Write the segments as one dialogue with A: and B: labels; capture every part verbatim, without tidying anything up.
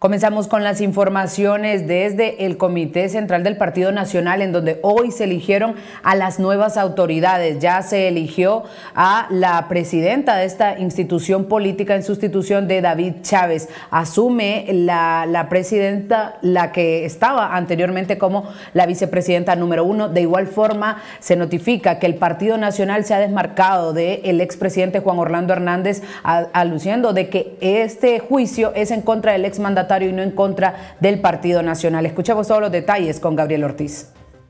A: Comenzamos con las informaciones desde el Comité Central del Partido Nacional, en donde hoy se eligieron a las nuevas autoridades. Ya se eligió a la presidenta de esta institución política en sustitución de David Chávez. Asume la, la presidenta, la que estaba anteriormente como la vicepresidenta número uno. De igual forma, se notifica que el Partido Nacional se ha desmarcado del expresidente Juan Orlando Hernández, aluciendo de que este juicio es en contra del exmandatario y no en contra del Partido Nacional. Escuchemos todos los detalles con Gabriel Ortiz.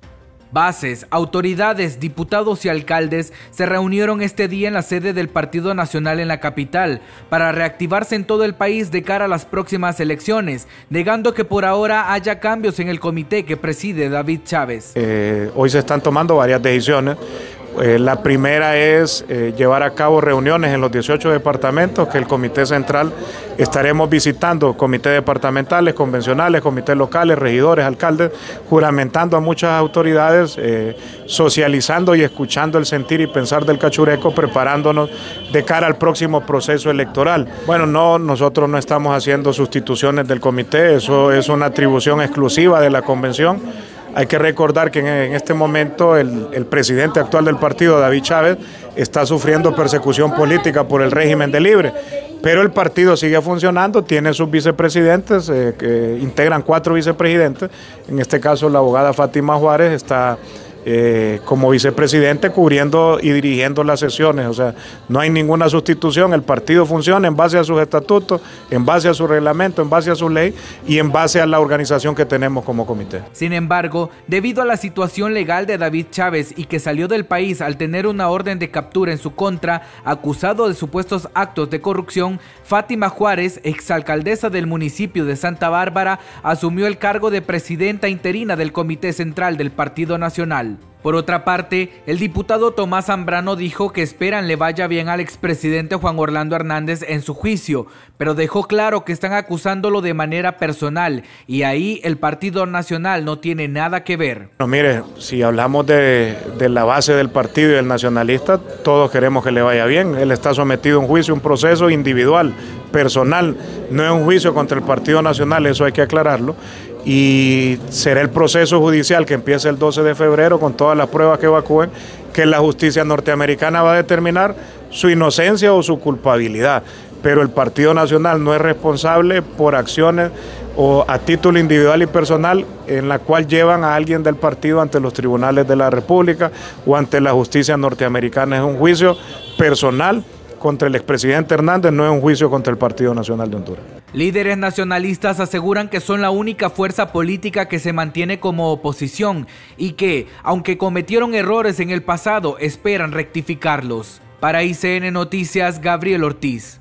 B: Bases, autoridades, diputados y alcaldes se reunieron este día en la sede del Partido Nacional en la capital para reactivarse en todo el país de cara a las próximas elecciones, negando que por ahora haya cambios en el comité que preside David Chávez.
C: Eh, hoy se están tomando varias decisiones. Eh, la primera es eh, llevar a cabo reuniones en los dieciocho departamentos que el Comité Central estaremos visitando, comités departamentales, convencionales, comités locales, regidores, alcaldes, juramentando a muchas autoridades, eh, socializando y escuchando el sentir y pensar del cachureco, preparándonos de cara al próximo proceso electoral. Bueno, no, nosotros no estamos haciendo sustituciones del comité, eso es una atribución exclusiva de la convención. Hay que recordar que en este momento el, el presidente actual del partido, David Chávez, está sufriendo persecución política por el régimen de Libre, pero el partido sigue funcionando, tiene sus vicepresidentes, eh, que integran cuatro vicepresidentes, en este caso la abogada Fátima Juárez está Eh, como vicepresidente cubriendo y dirigiendo las sesiones, o sea, no hay ninguna sustitución, el partido funciona en base a sus estatutos, en base a su reglamento, en base a su ley y en base a la organización que tenemos como comité.
B: Sin embargo, debido a la situación legal de David Chávez y que salió del país al tener una orden de captura en su contra, acusado de supuestos actos de corrupción, Fátima Juárez, exalcaldesa del municipio de Santa Bárbara, asumió el cargo de presidenta interina del Comité Central del Partido Nacional. Por otra parte, el diputado Tomás Zambrano dijo que esperan le vaya bien al expresidente Juan Orlando Hernández en su juicio, pero dejó claro que están acusándolo de manera personal y ahí el Partido Nacional no tiene nada que ver.
C: No, mire, si hablamos de, de la base del partido y del nacionalista, todos queremos que le vaya bien. Él está sometido a un juicio, un proceso individual, personal, no es un juicio contra el Partido Nacional, eso hay que aclararlo. Y será el proceso judicial que empiece el doce de febrero con todas las pruebas que evacúen, que la justicia norteamericana va a determinar su inocencia o su culpabilidad. Pero el Partido Nacional no es responsable por acciones o a título individual y personal en la cual llevan a alguien del partido ante los tribunales de la República o ante la justicia norteamericana. Es un juicio personal contra el expresidente Hernández, no es un juicio contra el Partido Nacional de Honduras.
B: Líderes nacionalistas aseguran que son la única fuerza política que se mantiene como oposición y que, aunque cometieron errores en el pasado, esperan rectificarlos. Para I C N Noticias, Gabriel Ortiz.